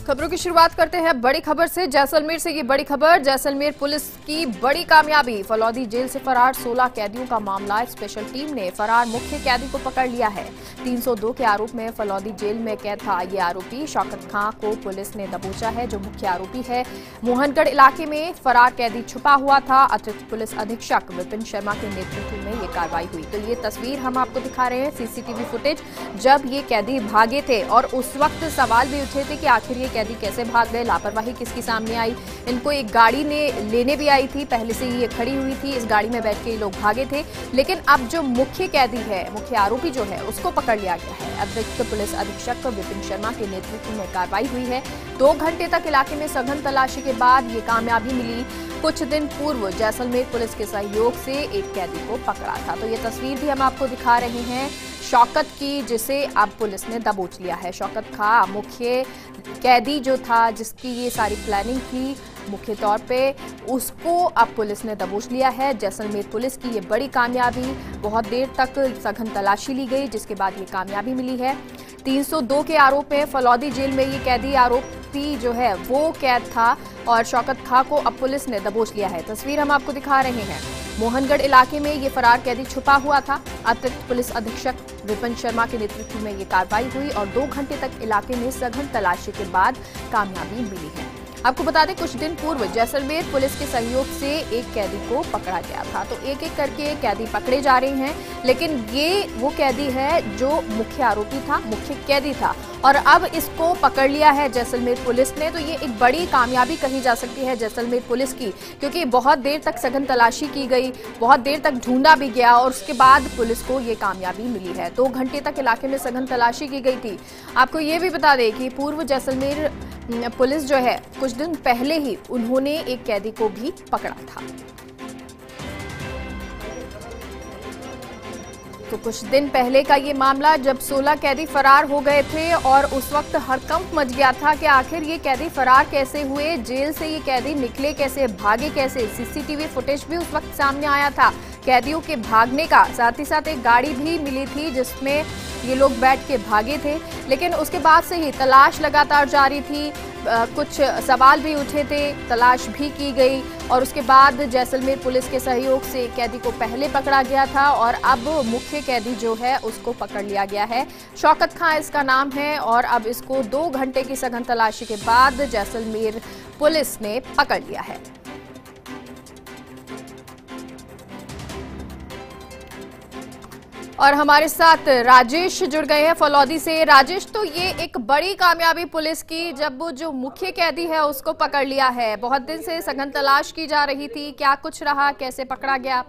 खबरों की शुरुआत करते हैं बड़ी खबर से। जैसलमेर से ये बड़ी खबर। जैसलमेर पुलिस की बड़ी कामयाबी, फलौदी जेल से फरार 16 कैदियों का मामला। स्पेशल टीम ने फरार मुख्य कैदी को पकड़ लिया है। 302 के आरोप में फलौदी जेल में कैद था ये आरोपी शौकत खां को पुलिस ने दबोचा है, जो मुख्य आरोपी है। मोहनगढ़ इलाके में फरार कैदी छुपा हुआ था। अतिरिक्त पुलिस अधीक्षक विपिन शर्मा के नेतृत्व में ये कार्रवाई हुई। तो ये तस्वीर हम आपको दिखा रहे हैं, सीसीटीवी फुटेज, जब ये कैदी भागे थे और उस वक्त सवाल भी उठे थे कि आखिर ये कैदी कैसे भाग गए, लापरवाही किसकी सामने आई। इनको एक गाड़ी ने लेने भी आई थी, पहले से ही ये खड़ी हुई थी, इस गाड़ी में बैठ के ये लोग भागे थे। लेकिन अब जो मुख्य कैदी है, मुख्य आरोपी जो है, उसको पकड़ लिया गया है। अतिरिक्त पुलिस अधीक्षक विपिन शर्मा के नेतृत्व में कार्रवाई हुई है। 2 घंटे तक इलाके में सघन तलाशी के बाद ये कामयाबी मिली। कुछ दिन पूर्व जैसलमेर पुलिस के सहयोग से एक कैदी को पकड़ा था। तो ये तस्वीर भी हम आपको दिखा रहे हैं शौकत की, जिसे अब पुलिस ने दबोच लिया है। शौकत खां मुख्य कैदी जो था, जिसकी ये सारी प्लानिंग थी मुख्य तौर पे, उसको अब पुलिस ने दबोच लिया है। जैसलमेर पुलिस की ये बड़ी कामयाबी, बहुत देर तक सघन तलाशी ली गई, जिसके बाद ये कामयाबी मिली है। 302 के आरोप में फलौदी जेल में ये कैदी आरोपी जो है वो कैद था और शौकत खां को अब पुलिस ने दबोच लिया है। तस्वीर हम आपको दिखा रहे हैं। मोहनगढ़ इलाके में ये फरार कैदी छुपा हुआ था। अतिरिक्त पुलिस अधीक्षक विपिन शर्मा के नेतृत्व में ये कार्रवाई हुई और 2 घंटे तक इलाके में सघन तलाशी के बाद कामयाबी मिली है। आपको बता दें, कुछ दिन पूर्व जैसलमेर पुलिस के सहयोग से एक कैदी को पकड़ा गया था। तो एक एक करके कैदी पकड़े जा रहे हैं, लेकिन ये वो कैदी है जो मुख्य आरोपी था, मुख्य कैदी था, और अब इसको पकड़ लिया है जैसलमेर पुलिस ने। तो ये एक बड़ी कामयाबी कही जा सकती है जैसलमेर पुलिस की, क्योंकि बहुत देर तक सघन तलाशी की गई, बहुत देर तक ढूंढा भी गया और उसके बाद पुलिस को ये कामयाबी मिली है। 2 घंटे तक इलाके में सघन तलाशी की गई थी। आपको ये भी बता दें कि पूर्व जैसलमेर पुलिस जो है, कुछ दिन पहले ही उन्होंने एक कैदी को भी पकड़ा था। तो कुछ दिन पहले का ये मामला, जब 16 कैदी फरार हो गए थे और उस वक्त हड़कंप मच गया था कि आखिर ये कैदी फरार कैसे हुए, जेल से ये कैदी निकले कैसे, भागे कैसे। सीसीटीवी फुटेज भी उस वक्त सामने आया था कैदियों के भागने का। साथ ही साथ एक गाड़ी भी मिली थी जिसमें ये लोग बैठ के भागे थे। लेकिन उसके बाद से ही तलाश लगातार जारी थी, कुछ सवाल भी उठे थे, तलाश भी की गई और उसके बाद जैसलमेर पुलिस के सहयोग से कैदी को पहले पकड़ा गया था और अब मुख्य कैदी जो है उसको पकड़ लिया गया है। शौकत खां इसका नाम है और अब इसको 2 घंटे की सघन तलाशी के बाद जैसलमेर पुलिस ने पकड़ लिया है। और हमारे साथ राजेश जुड़ गए हैं फलौदी से। राजेश, तो ये एक बड़ी कामयाबी पुलिस की, जब वो जो मुख्य कैदी है उसको पकड़ लिया है। बहुत दिन से सघन तलाश की जा रही थी, क्या कुछ रहा, कैसे पकड़ा गया?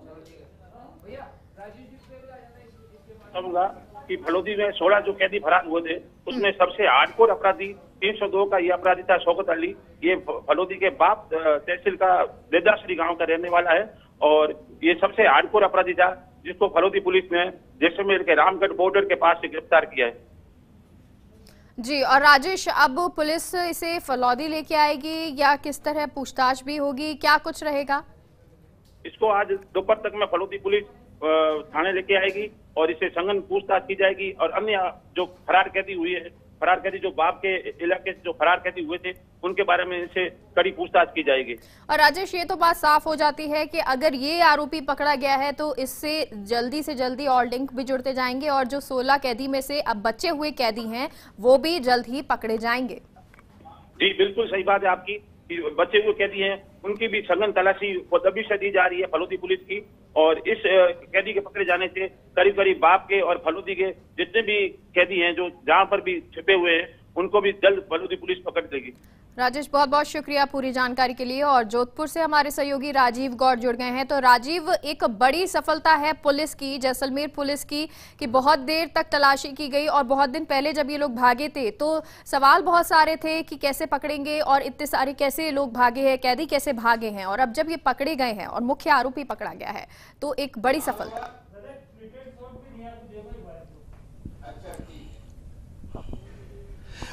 कि फलौदी में 16 जो कैदी फरार हुए थे, उसमें सबसे हार्डकोर अपराधी 302 का ये अपराधी था शौकत अली। ये फलौदी के बाप तहसील का देदाश्री गांव का रहने वाला है और ये सबसे हार्डकोर अपराधी था, जिसको फलौदी पुलिस ने जैसलमेर के रामगढ़ बॉर्डर के पास से गिरफ्तार किया है। जी, और राजेश, अब पुलिस इसे फलौदी लेके आएगी या किस तरह पूछताछ भी होगी, क्या कुछ रहेगा? इसको आज दोपहर तक में फलौदी पुलिस थाने लेके आएगी और इसे सघन पूछताछ की जाएगी और अन्य जो फरार कैदी हुई है, फरार कैदी जो बाप के इलाके से जो फरार कैदी हुए थे, उनके बारे में इनसे कड़ी पूछताछ की जाएगी। और राजेश, ये तो बात साफ हो जाती है कि अगर ये आरोपी पकड़ा गया है तो इससे जल्दी से जल्दी और लिंक भी जुड़ते जाएंगे और जो 16 कैदी में से अब बचे हुए कैदी हैं वो भी जल्द ही पकड़े जाएंगे। जी बिल्कुल सही बात है आपकी, बचे हुए कैदी हैं उनकी भी सघन तलाशी दबी से दी जा रही है फलौदी पुलिस की और इस कैदी के पकड़े जाने से करीब करीब बाप के और फलौदी के जितने भी कैदी हैं जो जहां पर भी छिपे हुए हैं, उनको भी जल्द फलौदी पुलिस पकड़ लेगी। राजेश, बहुत बहुत शुक्रिया पूरी जानकारी के लिए। और जोधपुर से हमारे सहयोगी राजीव गौड़ जुड़ गए हैं। तो राजीव, एक बड़ी सफलता है पुलिस की, जैसलमेर पुलिस की, कि बहुत देर तक तलाशी की गई और बहुत दिन पहले जब ये लोग भागे थे तो सवाल बहुत सारे थे कि कैसे पकड़ेंगे और इतने सारे कैसे लोग भागे हैं, कैदी कैसे भागे हैं, और अब जब ये पकड़े गए हैं और मुख्य आरोपी पकड़ा गया है तो एक बड़ी सफलता।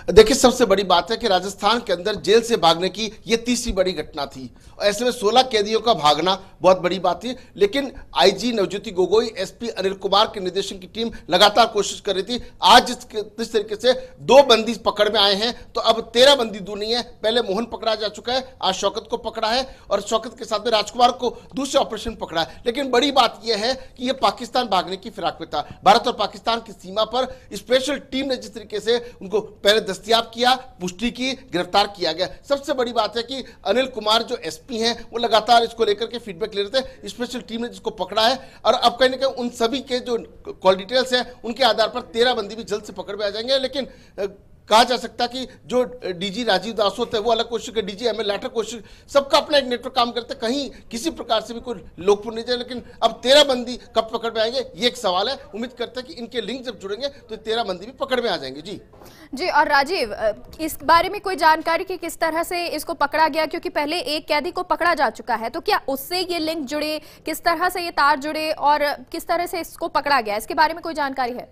देखिए, सबसे बड़ी बात है कि राजस्थान के अंदर जेल से भागने की यह तीसरी बड़ी घटना थी। ऐसे में 16 कैदियों का भागना बहुत बड़ी बात थी, लेकिन आईजी नवज्योति गोगोई, एसपी अनिल कुमार के निर्देशन की टीम लगातार कोशिश कर रही थी। आज जिस तरीके से 2 बंदी पकड़ में आए हैं, तो अब 13 बंदी दूर नहीं है। पहले मोहन पकड़ा जा चुका है, आज शौकत को पकड़ा है और शौकत के साथ में राजकुमार को दूसरे ऑपरेशन पकड़ा है। लेकिन बड़ी बात यह है कि यह पाकिस्तान भागने की फिराक में था। भारत और पाकिस्तान की सीमा पर स्पेशल टीम ने जिस तरीके से उनको पहले दस्तयाब किया, पुष्टि की, गिरफ्तार किया गया। सबसे बड़ी बात है कि अनिल कुमार जो एसपी हैं, वो लगातार इसको लेकर के फीडबैक ले रहे थे। स्पेशल टीम ने जिसको पकड़ा है और अब कहीं ना कहीं उन सभी के जो कॉल डिटेल्स हैं, उनके आधार पर 13 बंदी भी जल्द से पकड़ में आ जाएंगे। लेकिन कहा जा सकता है कि जो डीजी राजीव दास होते हैं वो अलग कोशिश, डीजी एमएल लाठर कोशिश, सबका अपना एक नेटवर्क काम करते हैं, कहीं किसी प्रकार से भी कोई लोकपुर नहीं जाए। लेकिन अब 13 बंदी कब पकड़ में आएंगे, ये एक सवाल है। उम्मीद करते हैं कि इनके लिंक जब जुड़ेंगे तो 13 बंदी भी पकड़ में आ जाएंगे। जी। और राजीव, इस बारे में कोई जानकारी कि किस तरह से इसको पकड़ा गया, क्योंकि पहले एक कैदी को पकड़ा जा चुका है, तो क्या उससे ये लिंक जुड़े, किस तरह से ये तार जुड़े और किस तरह से इसको पकड़ा गया, इसके बारे में कोई जानकारी है?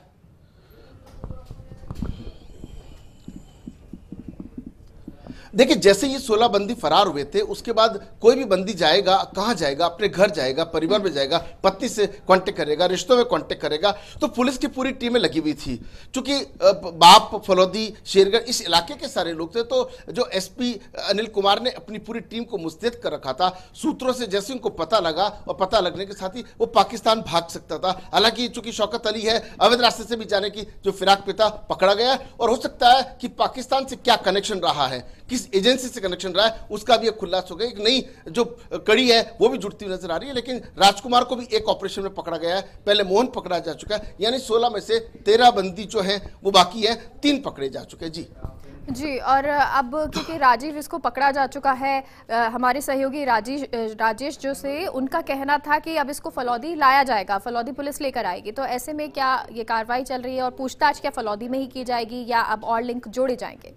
देखिए, जैसे ये 16 बंदी फरार हुए थे, उसके बाद कोई भी बंदी जाएगा, कहां जाएगा, अपने घर जाएगा, परिवार में जाएगा, पत्नी से कांटेक्ट करेगा, रिश्तों में कांटेक्ट करेगा। तो पुलिस की पूरी टीमें लगी हुई थी। चूंकि बाप, फलौदी, शेरगढ़ इस इलाके के सारे लोग थे, तो जो एसपी अनिल कुमार ने अपनी पूरी टीम को मुस्तैद कर रखा था। सूत्रों से जैसे उनको पता लगा और पता लगने के साथ ही वो पाकिस्तान भाग सकता था। हालांकि चूंकि शौकत अली है, अवैध रास्ते से भी जाने की जो फिराक पे था, पकड़ा गया। और हो सकता है कि पाकिस्तान से क्या कनेक्शन रहा है, किस एजेंसी से कनेक्शन रहा है, उसका भी एक खुलासा हो गया। एक नई जो कड़ी है वो भी जुड़ती हुई नजर आ रही है। लेकिन राजकुमार को भी एक ऑपरेशन में पकड़ा गया है, पहले मोहन पकड़ा जा चुका है। यानी 16 में से 13 बंदी जो हैं वो बाकी है, 3 पकड़े जा चुके हैं। जी। और अब क्योंकि राजीव इसको पकड़ा जा चुका है, हमारे सहयोगी राजेश जो से उनका कहना था कि अब इसको फलौदी लाया जाएगा, फलौदी पुलिस लेकर आएगी। तो ऐसे में क्या ये कार्रवाई चल रही है और पूछताछ क्या फलौदी में ही की जाएगी या अब और लिंक जोड़े जाएंगे?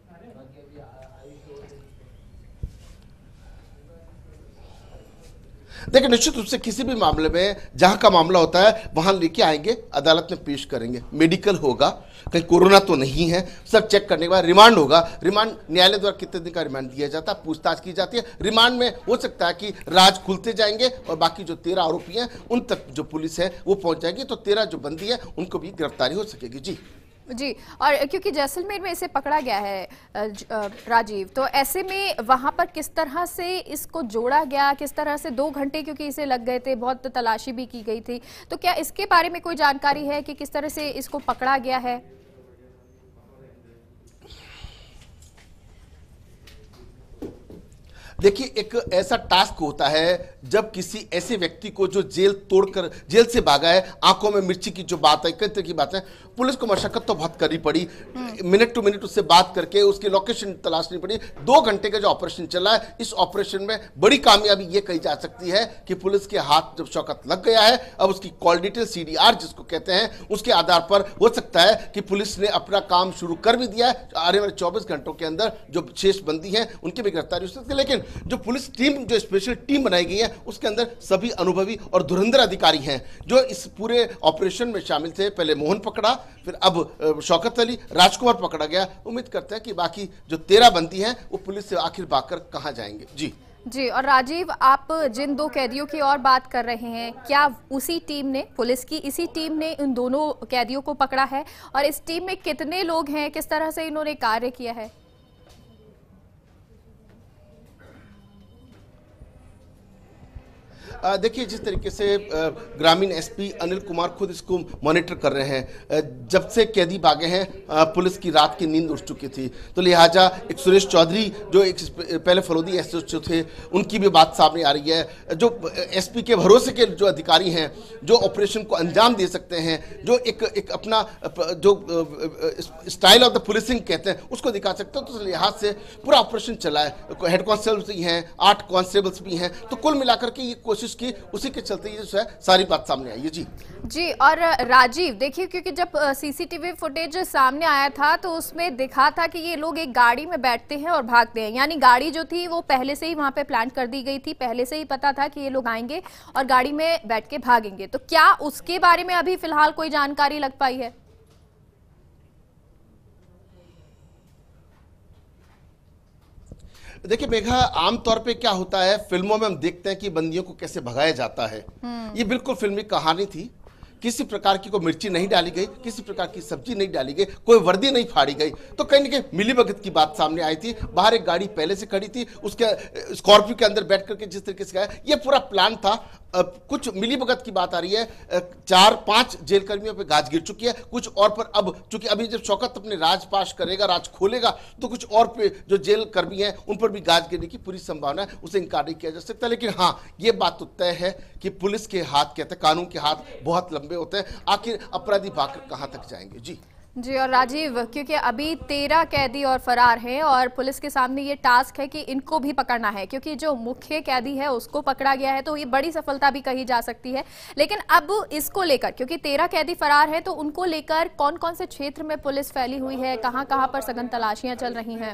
देखिए, निश्चित रूप से किसी भी मामले में जहां का मामला होता है वहां लेके आएंगे, अदालत में पेश करेंगे, मेडिकल होगा, कहीं कोरोना तो नहीं है, सब चेक करने के बाद रिमांड होगा। रिमांड न्यायालय द्वारा कितने दिन का रिमांड दिया जाता है, पूछताछ की जाती है। रिमांड में हो सकता है कि राज खुलते जाएंगे और बाकी जो 13 आरोपी हैं उन तक जो पुलिस है वो पहुंच जाएगी, तो 13 जो बंदी है उनको भी गिरफ्तारी हो सकेगी। जी। और क्योंकि जैसलमेर में इसे पकड़ा गया है राजीव, तो ऐसे में वहां पर किस तरह से इसको जोड़ा गया, किस तरह से 2 घंटे क्योंकि इसे लग गए थे, बहुत तलाशी भी की गई थी, तो क्या इसके बारे में कोई जानकारी है कि किस तरह से इसको पकड़ा गया है? देखिए, एक ऐसा टास्क होता है जब किसी ऐसे व्यक्ति को जो जेल तोड़कर जेल से भागा है, आंखों में मिर्ची की जो बात है, कई तरह की बात है, पुलिस को मशक्कत तो बहुत करनी पड़ी, मिनट टू मिनट उससे बात करके उसकी लोकेशन तलाशनी पड़ी। 2 घंटे का जो ऑपरेशन चला है, इस ऑपरेशन में बड़ी कामयाबी ये कही जा सकती है कि पुलिस के हाथ जब शौकत लग गया है, अब उसकी कॉल डिटेल CDR जिसको कहते हैं, उसके आधार पर हो सकता है कि पुलिस ने अपना काम शुरू कर भी दिया है। आने वाले 24 घंटों के अंदर जो शेष बंदी हैं उनकी भी गिरफ्तारी हो सकती है। लेकिन जो पुलिस टीम, जो स्पेशल टीम बनाई गई है, उसके अंदर सभी अनुभवी और धुरंधर अधिकारी हैं जो इस पूरे ऑपरेशन में शामिल थे। पहले मोहन पकड़ा, फिर अब शौकत अली, राजकुमार पकड़ा गया। उम्मीद करते हैं कि बाकी जो 13 बंदी हैं वो पुलिस से आखिर भागकर कहां जाएंगे। जी। और राजीव, आप जिन 2 कैदियों की और बात कर रहे हैं, क्या उसी टीम ने, पुलिस की इसी टीम ने उन दोनों कैदियों को पकड़ा है? और इस टीम में कितने लोग हैं, किस तरह से इन्होंने कार्य किया है? देखिए, जिस तरीके से ग्रामीण एसपी अनिल कुमार खुद इसको मॉनिटर कर रहे हैं, जब से कैदी भागे हैं पुलिस की रात की नींद उठ चुकी थी, तो लिहाजा एक सुरेश चौधरी जो एक पहले फलौदी एसएचओ थे, उनकी भी बात सामने आ रही है। जो एसपी के भरोसे के जो अधिकारी हैं, जो ऑपरेशन को अंजाम दे सकते हैं, जो एक अपना जो स्टाइल ऑफ द पुलिसिंग कहते हैं उसको दिखा सकते हैं, तो उस लिहाज से पूरा ऑपरेशन चला है। हेड कांस्टेबल्स भी हैं, 8 कांस्टेबल्स भी हैं, तो कुल मिलाकर के ये कोशिश की, उसी के चलते ये जो है सारी बात सामने आई है। जी। और राजीव, देखिए, क्योंकि जब CCTV फुटेज सामने आया था तो उसमें दिखा था कि ये लोग एक गाड़ी में बैठते हैं और भागते हैं, यानी गाड़ी जो थी वो पहले से ही वहां पे प्लान कर दी गई थी, पहले से ही पता था कि ये लोग आएंगे और गाड़ी में बैठ के भागेंगे। तो क्या उसके बारे में अभी फिलहाल कोई जानकारी लग पाई है? देखिए मेघा, आमतौर पे क्या होता है, फिल्मों में हम देखते हैं कि बंदियों को कैसे भगाया जाता है। ये बिल्कुल फिल्मी कहानी थी। किसी प्रकार की कोई मिर्ची नहीं डाली गई, किसी प्रकार की सब्जी नहीं डाली गई, कोई वर्दी नहीं फाड़ी गई। तो कहीं ना कहीं मिलीभगत की बात सामने आई थी। बाहर एक गाड़ी पहले से खड़ी थी, उसके स्कॉर्पियो के अंदर बैठ करके जिस तरीके से गया, ये पूरा प्लान था। कुछ मिलीभगत की बात आ रही है। 4-5 जेल कर्मियों पे गाज गिर चुकी है, कुछ और पर अब चूंकि अभी जब शौकत अपने राजपाश करेगा, राज खोलेगा, तो कुछ और पे जो जेल कर्मी हैं उन पर भी गाज गिरने की पूरी संभावना है। उसे इनकार नहीं किया जा सकता। लेकिन हाँ, ये बात तो तय है कि पुलिस के हाथ, कहते हैं कानून के हाथ बहुत लंबे होते हैं। आखिर अपराधी भागकर कहां तक जाएंगे। जी और राजीव, क्योंकि अभी 13 कैदी और फरार हैं और पुलिस के सामने ये टास्क है कि इनको भी पकड़ना है, क्योंकि जो मुख्य कैदी है उसको पकड़ा गया है, तो ये बड़ी सफलता भी कही जा सकती है। लेकिन अब इसको लेकर, क्योंकि 13 कैदी फरार हैं, तो उनको लेकर कौन कौन से क्षेत्र में पुलिस फैली हुई है, कहां कहां पर सघन तलाशियां चल रही हैं?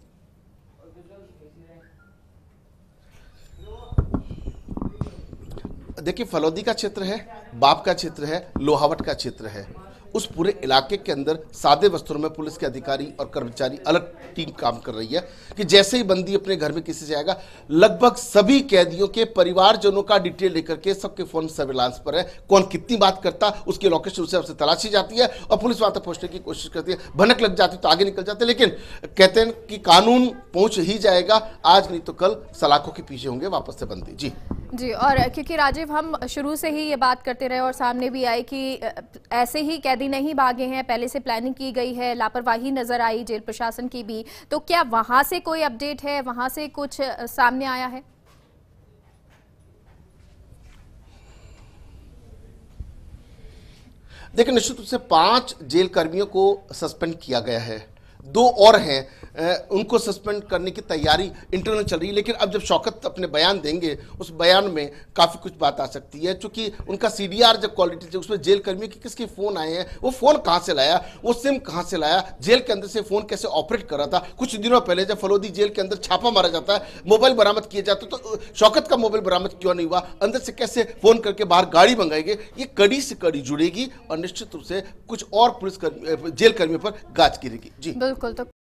देखिए, फलौदी का क्षेत्र है, बाप का क्षेत्र है, लोहावट का क्षेत्र है। उस पूरे इलाके के अंदर सादे वस्त्रों में पुलिस के अधिकारी और कर्मचारी अलग टीम काम कर रही है कि जैसे ही बंदी अपने घर में किसी से आएगा, लगभग सभी कैदियों के परिवारजनों का डिटेल लेकर के सबके फोन सर्विलांस पर है। कौन कितनी बात करता, उसकी लोकेशन उसे तलाशी जाती है और पुलिस वहां तक पहुंचने की कोशिश करती है। भनक लग जाती तो आगे निकल जाते, लेकिन कहते हैं कि कानून पहुंच ही जाएगा। आज नहीं तो कल सलाखों के पीछे होंगे वापस से बंदी। जी, और क्योंकि राजीव, हम शुरू से ही ये बात करते रहे और सामने भी आई कि ऐसे ही कैदी नहीं भागे हैं, पहले से प्लानिंग की गई है, लापरवाही नजर आई जेल प्रशासन की भी। तो क्या वहां से कोई अपडेट है, वहां से कुछ सामने आया है? देखिए, निश्चित रूप से 5 जेल कर्मियों को सस्पेंड किया गया है, 2 और हैं, उनको सस्पेंड करने की तैयारी इंटरनल चल रही है। लेकिन अब जब शौकत अपने बयान देंगे, उस बयान में काफ़ी कुछ बात आ सकती है। चूंकि उनका सीडीआर जब क्वालिटी, उसमें जेल कर्मियों के किसके फ़ोन आए हैं, वो फ़ोन कहाँ से लाया, वो सिम कहाँ से लाया, जेल के अंदर से फ़ोन कैसे ऑपरेट कर रहा था। कुछ दिनों पहले जब फलौदी जेल के अंदर छापा मारा जाता है, मोबाइल बरामद किए जाते, तो शौकत का मोबाइल बरामद क्यों नहीं हुआ, अंदर से कैसे फ़ोन करके बाहर गाड़ी मंगाई गई, ये कड़ी से कड़ी जुड़ेगी और निश्चित रूप से कुछ और पुलिस जेल कर्मियों पर गाज गिरेगी। जी बिल्कुल। तो